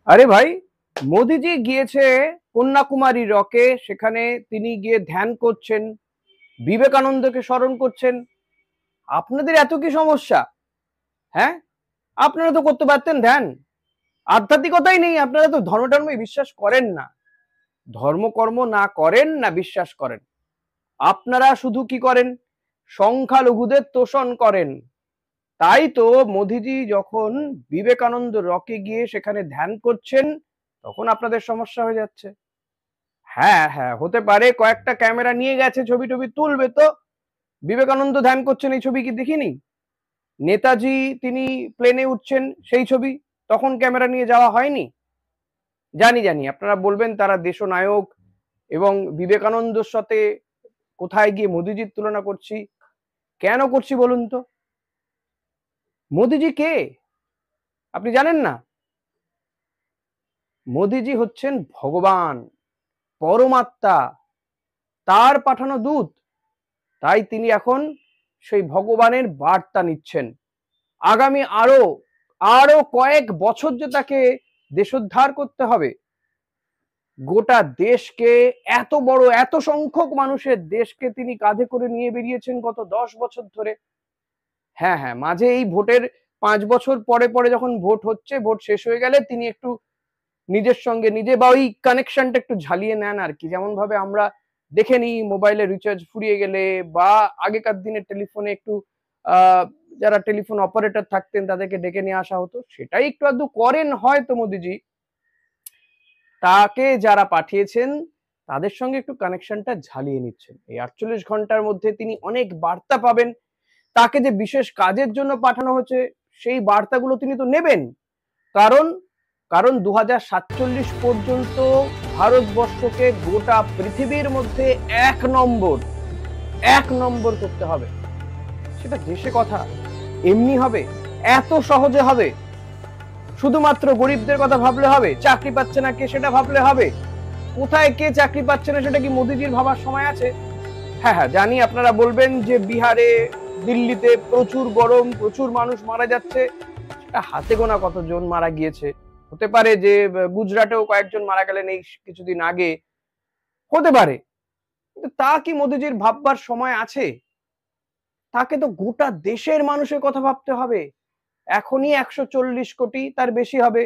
আরে ভাই, মোদিজি গিয়েছে কন্যাকুমারী রকে, সেখানে তিনি গিয়ে ধ্যান করছেন, বিবেকানন্দকে স্মরণ করছেন। আপনাদের এত কি সমস্যা? হ্যাঁ, আপনারা তো করতে পারতেন ধ্যান। আধ্যাত্মিকতাই নেই, আপনারা তো ধর্ম টর্মে বিশ্বাস করেন না, ধর্মকর্ম না করেন না বিশ্বাস করেন। আপনারা শুধু কি করেন? সংখ্যালঘুদের তোষণ করেন। তাই তো মোদিজি যখন বিবেকানন্দ রকে গিয়ে সেখানে ধ্যান করছেন, তখন আপনাদের সমস্যা হয়ে যাচ্ছে। হ্যাঁ হ্যাঁ, হতে পারে কয়েকটা ক্যামেরা নিয়ে গেছে, ছবি টবি তুলবে। তো বিবেকানন্দ ধ্যান করছেন এই ছবি কি দেখিনি? নেতাজি তিনি প্লেনে উঠছেন সেই ছবি তখন ক্যামেরা নিয়ে যাওয়া হয়নি? জানি জানি আপনারা বলবেন তারা দেশনায়ক, এবং বিবেকানন্দর সাথে কোথায় গিয়ে মোদিজির তুলনা করছি। কেন করছি বলুন তো? মোদিজি কে আপনি জানেন না? মোদিজি হচ্ছেন ভগবান, পরমাত্মা, তার পাঠানো দূত। তাই তিনি এখন সেই ভগবানের বার্তা নিচ্ছেন। আগামী আরো আরো কয়েক বছর যে তাকে দেশোদ্ধার করতে হবে, গোটা দেশকে, এত বড় এত সংখ্যক মানুষের দেশকে তিনি কাঁধে করে নিয়ে বেরিয়েছেন গত 10 বছর ধরে। হ্যাঁ হ্যাঁ, মাঝে এই ভোটের 5 বছর পরে পরে যখন ভোট হচ্ছে, ভোট শেষ হয়ে গেলে তিনি একটু নিজের সঙ্গে নিজে বা ওই কানেকশনটা একটু ঝালিয়ে নেন আর কি। যেমন ভাবে আমরা দেখে নিই মোবাইলে রিচার্জ ফুরিয়ে গেলে, বা আগেকার দিনে টেলিফোনে একটু যারা টেলিফোন অপারেটর থাকতেন তাদেরকে ডেকে নিয়ে আসা হতো, সেটাই একটু আধটু করেন হয়তো মোদিজি। তাকে যারা পাঠিয়েছেন তাদের সঙ্গে একটু কানেকশনটা ঝালিয়ে নিচ্ছেন। এই 48 ঘন্টার মধ্যে তিনি অনেক বার্তা পাবেন। তাকে যে বিশেষ কাজের জন্য পাঠানো হচ্ছে সেই বার্তাগুলো তিনি তো নেবেন। কারণ কারণ 2047 পর্যন্ত ভারতবর্ষকে গোটা পৃথিবীর মধ্যে এক নম্বর করতে হবে। সেটা দেশে কথা এমনি হবে? এত সহজে হবে? শুধুমাত্র গরিবদের কথা ভাবলে হবে? চাকরি পাচ্ছে না কে সেটা ভাবলে হবে? কোথায় কে চাকরি পাচ্ছে না সেটা কি মোদিজির ভাবার সময় আছে? হ্যাঁ হ্যাঁ, জানি আপনারা বলবেন যে বিহারে, দিল্লিতে প্রচুর গরম, প্রচুর মানুষ মারা যাচ্ছে। সেটা হাতে গোনা কতজন মারা গিয়েছে। হতে পারে যে গুজরাটেও কয়েকজন মারা গেলেন এই কিছুদিন আগে, হতে পারে। কিন্তু তা কি মোদিজির ভাববার সময় আছে? তাকে তো গোটা দেশের মানুষের কথা ভাবতে হবে। এখনই 140 কোটি, তার বেশি হবে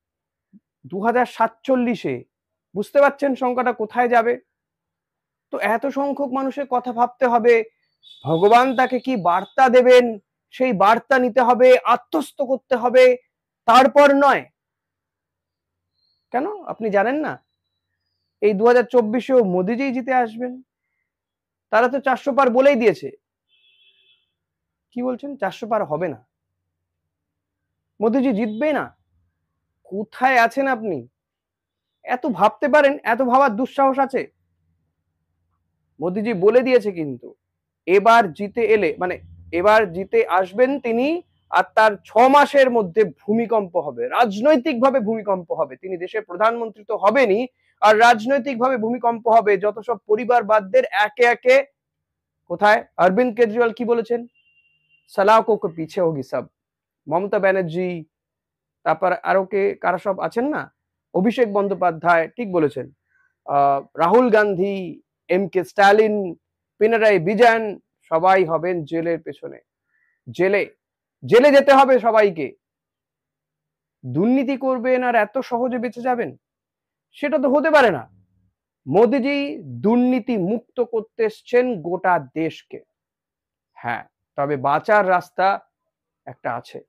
2047-এ। বুঝতে পারছেন সংখ্যাটা কোথায় যাবে? তো এত সংখ্যক মানুষের কথা ভাবতে হবে, ভগবান তাকে কি বার্তা দেবেন সেই বার্তা নিতে হবে, আত্মস্থ করতে হবে, তারপর নয়। কেন আপনি জানেন না এই 2024-এও মোদিজি জিতে আসবেন? তারা তো 400 পার বলেই দিয়েছে। কি বলছেন 400 পার হবে না? মোদিজি জিতবে না? কোথায় আছেন আপনি? এত ভাবতে পারেন, এত ভাবার দুঃসাহস আছে? মোদিজি বলে দিয়েছে কিন্তু এবার জিতে এলে, মানে এবার জিতে আসবেন তিনি, আর তার 6 মাসের মধ্যে ভূমিকম্প হবে, রাজনৈতিকভাবে ভূমিকম্প হবে। তিনি দেশের প্রধানমন্ত্রী তো হবেনই, আর রাজনৈতিকভাবে ভূমিকম্প হবে। যত সব পরিবারবাদদের একে একে কোথায়? অরবিন্দ কেজরিওয়াল কি বলেছেন? সালাকো কে পিছে হোগি সব। মমতা ব্যানার্জি, তারপর আরো কে কারা সব আছেন না, অভিষেক বন্দ্যোপাধ্যায় ঠিক বলেছেন। রাহুল গান্ধী, এম কে স্টালিন, পিনারাই বিজয়ন, সবাই হবেন জেলের পেছনে। জেলে জেলে যেতে হবে সবাইকে। দুর্নীতি করবেন আর এত সহজে বেঁচে যাবেন? সেটা তো হতে পারে না। মোদিজি দুর্নীতি মুক্ত করতে এসছেন গোটা দেশকে। হ্যাঁ, তবে বাঁচার রাস্তা একটা আছে।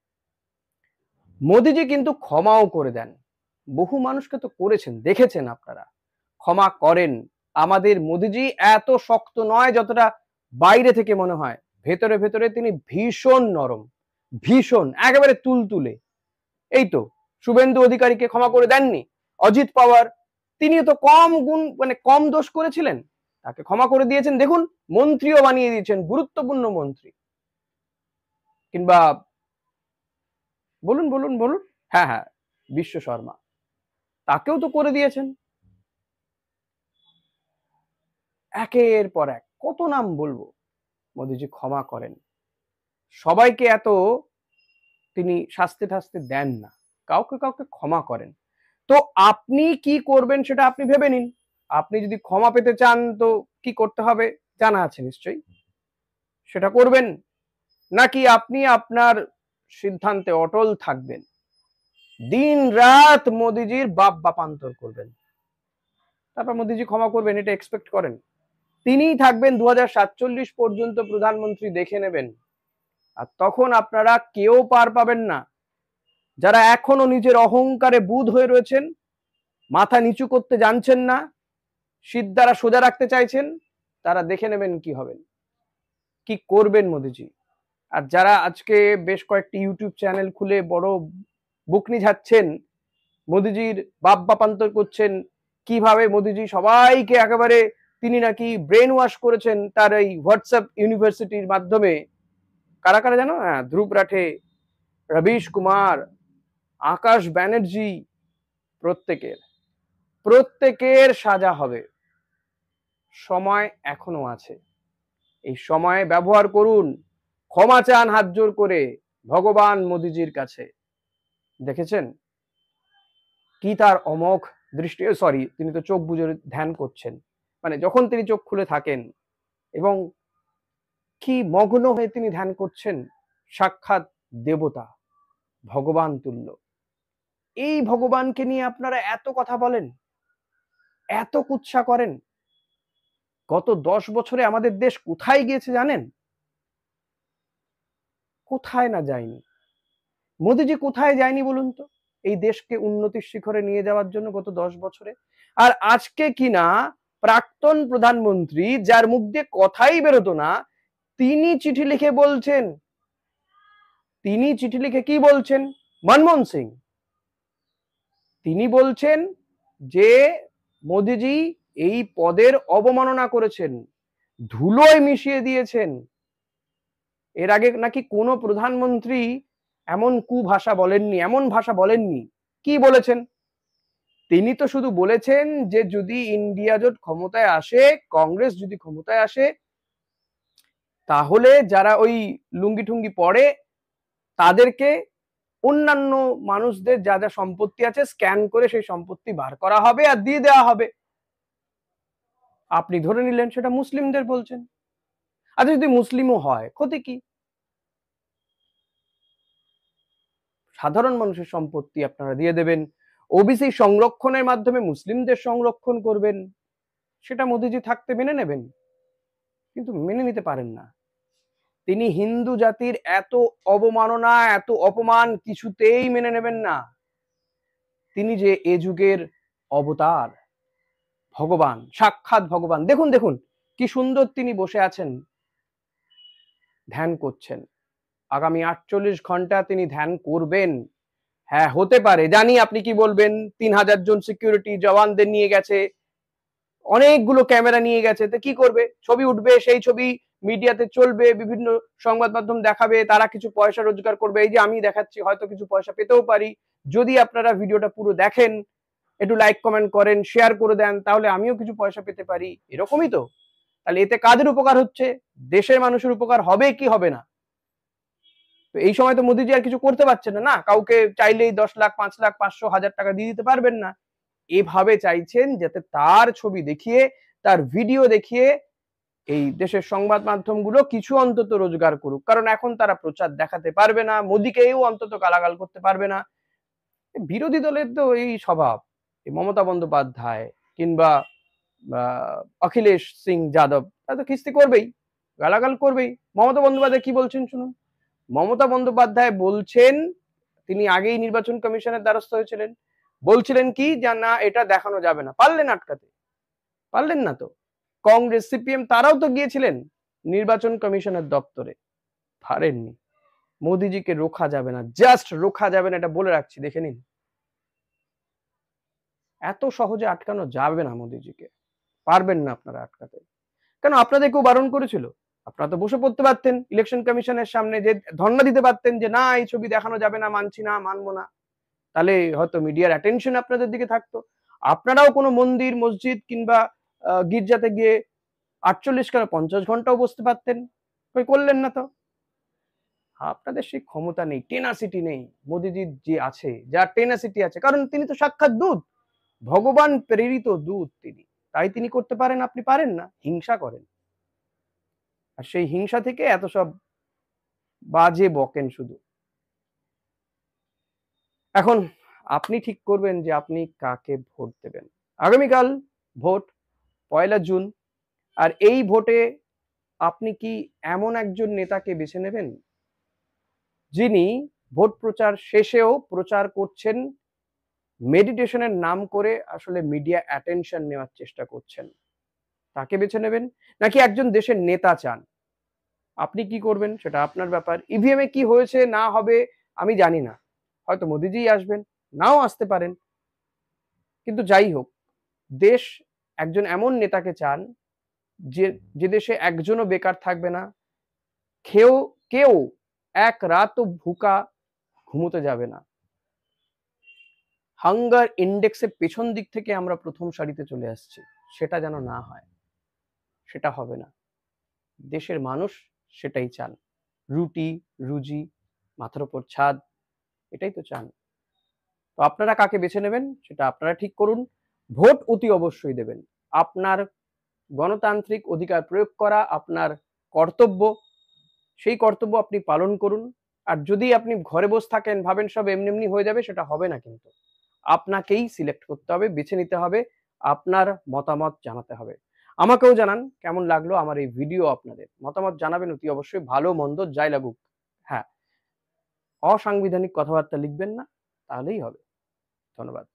মোদিজি কিন্তু ক্ষমাও করে দেন। বহু মানুষকে তো করেছেন, দেখেছেন আপনারা। ক্ষমা করেন। আমাদের মোদিজি এত শক্ত নয় যতটা বাইরে থেকে মনে হয়। ভেতরে ভেতরে তিনি ভীষণ নরম, ভীষণ একেবারে তুলতুলে। এই তো শুভেন্দু অধিকারীকে ক্ষমা করে দেননি। অজিত পাওয়ার, তিনি তো কম গুণ, মানে কম দোষ করেছিলেন, তাকে ক্ষমা করে দিয়েছেন। দেখুন মন্ত্রীও বানিয়ে দিয়েছেন, গুরুত্বপূর্ণ মন্ত্রী। কিংবা বলুন বলুন বলুন, হ্যাঁ হ্যাঁ, বিশ্ব শর্মা, তাকেও তো করে দিয়েছেন। একের পর এক কত নাম বলবো। মোদিজি ক্ষমা করেন। সবাইকে এত তিনি শাস্তি টাস্তি দেন না, কাউকে কাউকে ক্ষমা করেন। তো আপনি কি করবেন সেটা আপনি ভেবে নিন। আপনি যদি ক্ষমা পেতে চান তো কি করতে হবে জানা আছে নিশ্চয়ই, সেটা করবেন, নাকি আপনি আপনার সিদ্ধান্তে অটল থাকবেন, দিন রাত মোদিজির বাপ বাপান্তর করবেন, তারপর মোদিজি ক্ষমা করবেন এটা এক্সপেক্ট করেন? তিনিই থাকবেন 2047 পর্যন্ত প্রধানমন্ত্রী, দেখে নেবেন। আর তখন আপনারা কেউ পার পাবেন না। যারা এখনো নিজের অহংকারে বুঁদ হয়ে রয়েছেন, মাথা নিচু করতে জানছেন না, সিদ্ধারা সোজা রাখতে চাইছেন, তারা দেখে নেবেন কি হবেন, কি করবেন মোদিজি। আর যারা আজকে বেশ কয়েকটি ইউটিউব চ্যানেল খুলে বড় বুকনি ঝাচ্ছেন, মোদিজির বাপ বাপান্তর করছেন, কিভাবে মোদিজি সবাইকে একেবারে তিনি নাকি ব্রেন ওয়াশ করেছেন তার এই হোয়াটসঅ্যাপ ইউনিভার্সিটির মাধ্যমে। কারা কারা জানো? হ্যাঁ, ধ্রুব রাঠে, রবীশ কুমার, আকাশ ব্যানার্জি, প্রত্যেকের প্রত্যেকের সাজা হবে। সময় এখনো আছে, এই সময় ব্যবহার করুন। ক্ষমা চান হাত জোর করে ভগবান মোদিজির কাছে। দেখেছেন কি তার অমোঘ দৃষ্টি, সরি তিনি তো চোখ বুজে ধ্যান করছেন, মানে যখন তিনি চোখ খুলে থাকেন এবং কি মগ্ন হয়ে তিনি ধ্যান করছেন, সাক্ষাৎ দেবতা, ভগবান তুল্য। এই ভগবানকে নিয়ে আপনারা এত কথা বলেন, এত কুৎসা করেন। গত 10 বছরে আমাদের দেশ কোথায় গিয়েছে জানেন? কোথায় না যায়নি। মোদিজি কোথায় যায়নি বলুন তো এই দেশকে উন্নতির শিখরে নিয়ে যাওয়ার জন্য গত 10 বছরে? আর আজকে কিনা প্রাক্তন প্রধানমন্ত্রী, যার মুখ দিয়ে কথাই বেরোতো না, তিনি চিঠি লিখে বলছেন, তিনি চিঠি লিখে কি বলছেন? মনমোহন সিং তিনি বলছেন যে মোদিজি এই পদের অবমাননা করেছেন, ধুলোয় মিশিয়ে দিয়েছেন। এর আগে নাকি কোনো প্রধানমন্ত্রী এমন কুভাষা বলেননি, এমন ভাষা বলেননি। কি বলেছেন? তিনি তো শুধু বলেছেন যে যদি ইন্ডিয়া জোট ক্ষমতায় আসে, কংগ্রেস যদি ক্ষমতায় আসে, তাহলে যারা ওই লুঙ্গি টুঙ্গি পরে তাদেরকে, অন্যান্য মানুষদের যা যা সম্পত্তি আছে স্ক্যান করে সেই সম্পত্তি বার করা হবে আর দিয়ে দেওয়া হবে। আপনি ধরে নিলেন সেটা মুসলিমদের বলছেন। আচ্ছা, যদি মুসলিমও হয় ক্ষতি কি? সাধারণ মানুষের সম্পত্তি আপনারা দিয়ে দেবেন, ওবিসি সংরক্ষণের মাধ্যমে মুসলিমদের সংরক্ষণ করবেন, সেটা মোদিজি থাকতে মেনে নেবেন? কিন্তু মেনে নিতে পারেন না। তিনি হিন্দু জাতির এত অবমাননা, এত অপমান কিছুতেই মেনে নেবেন না। তিনি যে এ যুগের অবতার, ভগবান, সাক্ষাৎ ভগবান। দেখুন দেখুন কি সুন্দর তিনি বসে আছেন, ধ্যান করছেন। আগামী 48 ঘন্টা তিনি ধ্যান করবেন। হ্যাঁ, হতে পারে, জানি আপনি কি বলবেন, 3000 জন সিকিউরিটি জওয়ানদের নিয়ে গেছে, অনেকগুলো ক্যামেরা নিয়ে গেছে, তো কি করবে? ছবি উঠবে, সেই ছবি মিডিয়াতে চলবে, বিভিন্ন সংবাদ মাধ্যম দেখাবে, তারা কিছু পয়সা রোজগার করবে। এই যে আমি দেখাচ্ছি, হয়তো কিছু পয়সা পেতেও পারি। যদি আপনারা ভিডিওটা পুরো দেখেন, একটু লাইক কমেন্ট করেন, শেয়ার করে দেন, তাহলে আমিও কিছু পয়সা পেতে পারি, এরকমই তো। তাহলে এতে কাদের উপকার হচ্ছে? দেশের মানুষের উপকার হবে কি হবে না? তো এই সময় তো মোদিজি আর কিছু করতে পারছেন না, কাউকে চাইলেই 10 লাখ, 5 লাখ, 500, 1000 টাকা দিয়ে দিতে পারবেন না। এভাবে চাইছেন যাতে তার ছবি দেখিয়ে, তার ভিডিও দেখিয়ে এই দেশের সংবাদ মাধ্যমগুলো কিছু অন্তত রোজগার করুক। কারণ এখন তারা প্রচার দেখাতে পারবে না, মোদিকেও অন্তত গালাগাল করতে পারবে না। বিরোধী দলের তো এই স্বভাব। মমতা বন্দ্যোপাধ্যায় কিংবা অখিলেশ সিং যাদব, তারা তো খিস্তি করবেই, গালাগাল করবেই। মমতা বন্দ্যোপাধ্যায় কি বলছেন শুনুন। মমতা বন্দ্যোপাধ্যায় বলছেন, তিনি আগেই নির্বাচন কমিশনের দ্বারস্থ হয়েছিলেন, বলছিলেন কি যে না এটা দেখানো যাবে না। পারলেন আটকাতে? পারলেন না তো। কংগ্রেস, সিপিএম তারাও তো গিয়েছিলেন নির্বাচন কমিশনের দপ্তরে, পারেননি। মোদিজিকে রোখা যাবে না, জাস্ট রোখা যাবে না, এটা বলে রাখছি, দেখে নিন। এত সহজে আটকানো যাবে না মোদিজিকে, পারবেন না আপনারা আটকাতে। কেন, আপনাদের কেউ বারণ করেছিল? আপনারা তো বসে পড়তে পারতেন ইলেকশন কমিশনের সামনে, যে ধর্ণা দিতে পারতেন যে না এই ছবি দেখানো যাবে না, মানছি না, মানবো না। তাহলে হয়তো মিডিয়ার অ্যাটেনশন আপনাদের দিকে থাকতো। আপনারাও কোনো মন্দির, মসজিদ কিংবা গির্জাতে গিয়ে 48 কেন 50 ঘন্টাও বসতে পারতেন। কই করলেন না তো। আপনাদের সেই ক্ষমতা নেই, টেনাসিটি নেই। মোদিজির যে আছে, যার টেনাসিটি আছে, কারণ তিনি তো সাক্ষাৎ দূত, ভগবান প্রেরিত দূত তিনি। তাই তিনি করতে পারেন, আপনি পারেন না, হিংসা করেন। আর সেই হিংসা থেকে এত সব বাজে বকেন শুধু। এখন আপনি ঠিক করবেন যে আপনি কাকে ভোট দেবেন। আগামীকাল ভোট, ১লা জুন। আর এই ভোটে আপনি কি এমন একজন নেতাকে বেছে নেবেন যিনি ভোট প্রচার শেষেও প্রচার করছেন, মেডিটেশনের নাম করে আসলে মিডিয়া অ্যাটেনশন নেওয়ার চেষ্টা করছেন, তাকে বেছে নেবেন? নাকি একজন দেশের নেতা চান? আপনি কি করবেন সেটা আপনার ব্যাপার। ইভিএম এ কি হয়েছে না হবে আমি জানি না। হয়তো মোদিজিই আসবেন, নাও আসতে পারেন। কিন্তু যাই হোক, দেশ একজন এমন নেতাকে চান যে দেশে একজনও বেকার থাকবে না, কেউ এক রাতও ভুকা ঘুমোতে যাবে না। হাঙ্গার ইন্ডেক্সে পেছন দিক থেকে আমরা প্রথম সারিতে চলে আসছি, সেটা যেন না হয়, সেটা হবে না। দেশের মানুষ সেটাই চান। রুটি, রুজি, মাথার উপর ছাদ, এটাই তো চান। তো আপনারা কাকে বেছে নেবেন সেটা আপনারা ঠিক করুন। ভোট অতি অবশ্যই দেবেন। আপনার গণতান্ত্রিক অধিকার প্রয়োগ করা আপনার কর্তব্য। সেই কর্তব্য আপনি পালন করুন। আর যদি আপনি ঘরে বসে থাকেন, ভাবেন সব এমনি এমনি হয়ে যাবে, সেটা হবে না কিন্তু। আপনাকেই সিলেক্ট করতে হবে, বেছে নিতে হবে, আপনার মতামত জানাতে হবে। আমাকেও জানান কেমন লাগলো আমার এই ভিডিও আপনাদের। মতামত জানাবেন অতি অবশ্যই, ভালো মন্দ যাই লাগুক। হ্যাঁ, অসাংবিধানিক কথাবার্তা লিখবেন না, তাহলেই হবে। ধন্যবাদ।